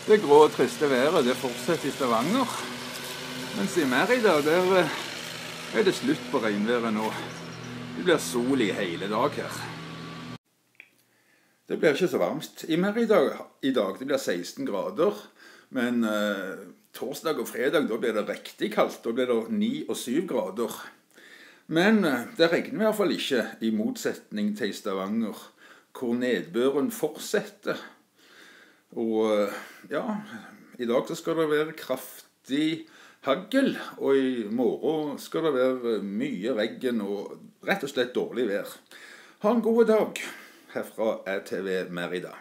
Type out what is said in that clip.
Det grå og triste været det fortsetter i Stavanger, mens i Mérida der er det slutt på regnværet nå. Det blir sol i hele dag her. Det blir ikke så varmt i Mérida i dag. Det blir 16 grader, men torsdag og fredag da blir det riktig kaldt. Da blir det 9 og 7 grader. Men det regner i hvert fall ikke, i motsetning til Stavanger, hvor nedbøren fortsetter. Og ja, i dag så skal det være kraftig hagl, og i morgen skal det være mye regn og rett og slett dårlig vær. Ha en god dag herfra ATV Mérida.